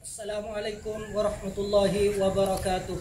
Assalamualaikum warahmatullahi wabarakatuh.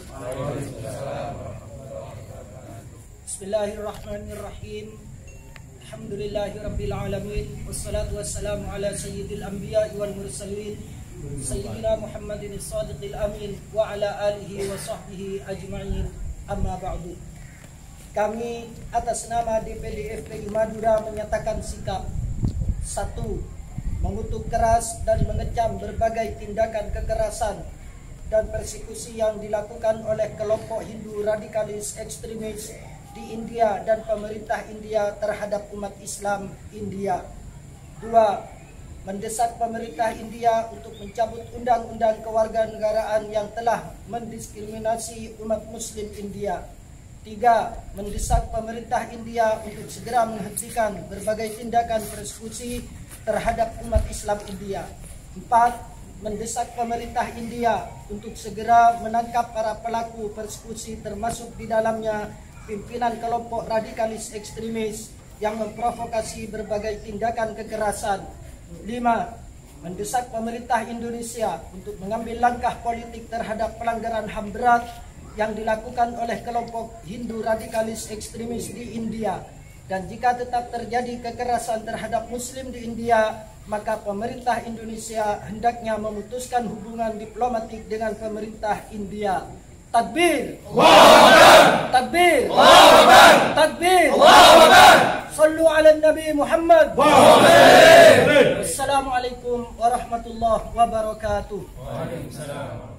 Bismillahirrahmanirrahim. Alhamdulillahi rabbil alamin. Wassalatu wassalamu ala sayyidil anbiya'i wal mursalin Sayyidina Muhammadin as-sadiqil amin wa ala alihi wa sahbihi ajma'in. Amma ba'du. Kami atas nama DPD FPI Madura menyatakan sikap: 1. Mengutuk keras dan mengecam berbagai tindakan kekerasan dan persekusi yang dilakukan oleh kelompok Hindu radikalis ekstremis di India dan pemerintah India terhadap umat Islam India. 2. Mendesak pemerintah India untuk mencabut undang-undang kewarganegaraan yang telah mendiskriminasi umat Muslim India. 3. Mendesak pemerintah India untuk segera menghentikan berbagai tindakan persekusi terhadap umat Islam India. 4. Mendesak pemerintah India untuk segera menangkap para pelaku persekusi, termasuk di dalamnya pimpinan kelompok radikalis ekstremis yang memprovokasi berbagai tindakan kekerasan. 5. Mendesak pemerintah Indonesia untuk mengambil langkah politik terhadap pelanggaran HAM berat yang dilakukan oleh kelompok Hindu radikalis ekstremis di India. Dan jika tetap terjadi kekerasan terhadap Muslim di India, maka pemerintah Indonesia hendaknya memutuskan hubungan diplomatik dengan pemerintah India. Takbir! Allahu Akbar! Takbir! Allahu Akbar! Takbir! Allahu Akbar! Sallu ala Nabi Muhammad! Assalamualaikum warahmatullahi wabarakatuh. Waalaikumsalam.